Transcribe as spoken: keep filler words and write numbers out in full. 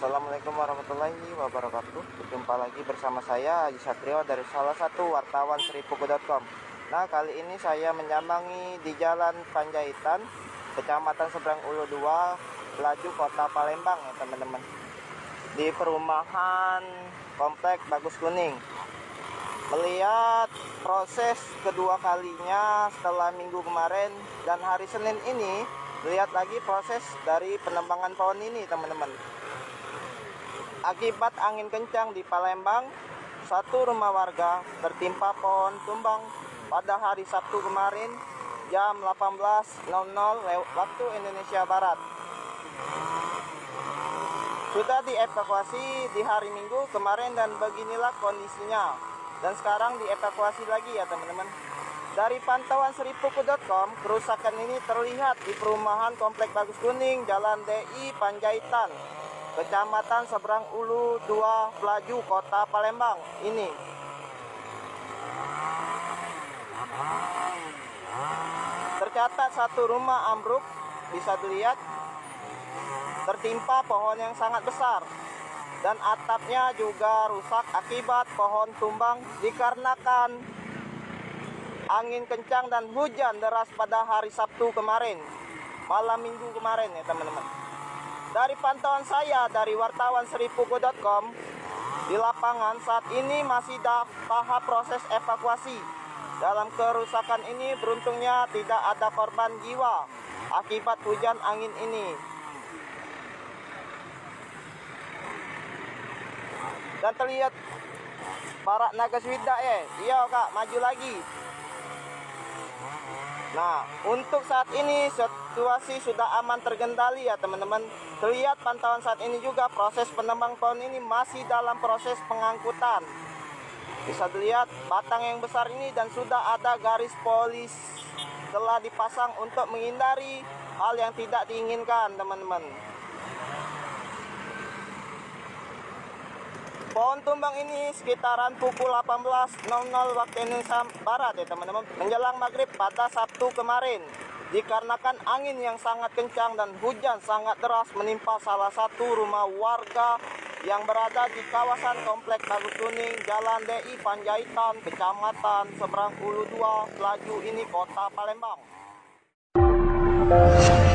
Assalamualaikum warahmatullahi wabarakatuh. Berjumpa lagi bersama saya Haji Satrio dari salah satu wartawan seripuku titik com. Nah, kali ini saya menyambangi di Jalan Panjaitan, Kecamatan Seberang Ulu dua, Pelaju, Kota Palembang ya teman-teman. Di perumahan Komplek Bagus Kuning. Melihat proses kedua kalinya setelah minggu kemarin dan hari Senin ini, lihat lagi proses dari penebangan pohon ini teman-teman. Akibat angin kencang di Palembang, satu rumah warga tertimpa pohon tumbang pada hari Sabtu kemarin jam delapan belas nol nol waktu Indonesia Barat. Sudah dievakuasi di hari Minggu kemarin dan beginilah kondisinya. Dan sekarang dievakuasi lagi ya teman-teman. Dari pantauan seripuku titik com, kerusakan ini terlihat di perumahan Komplek Bagus Kuning, Jalan D I Panjaitan, Kecamatan Seberang Ulu dua, Pelaju, Kota Palembang ini. Tercatat satu rumah ambruk, bisa dilihat, tertimpa pohon yang sangat besar. Dan atapnya juga rusak akibat pohon tumbang dikarenakan angin kencang dan hujan deras pada hari Sabtu kemarin, malam Minggu kemarin ya teman-teman. Dari pantauan saya dari wartawan seripuku titik com, di lapangan saat ini masih tahap proses evakuasi. Dalam kerusakan ini beruntungnya tidak ada korban jiwa akibat hujan angin ini. Dan terlihat para Nagaswida ya, iya kak, maju lagi. Nah, untuk saat ini situasi sudah aman terkendali ya teman-teman. Terlihat pantauan saat ini juga proses penembang pohon ini masih dalam proses pengangkutan. Bisa dilihat batang yang besar ini dan sudah ada garis polis telah dipasang untuk menghindari hal yang tidak diinginkan teman-teman. Pohon tumbang ini sekitaran pukul delapan belas nol nol waktu Indonesia Barat ya teman-teman, menjelang maghrib pada Sabtu kemarin. Dikarenakan angin yang sangat kencang dan hujan sangat deras menimpa salah satu rumah warga yang berada di kawasan Komplek Bagus Kuning, Jalan D I Panjaitan, Kecamatan Seberang Ulu dua, Pelaju ini, Kota Palembang.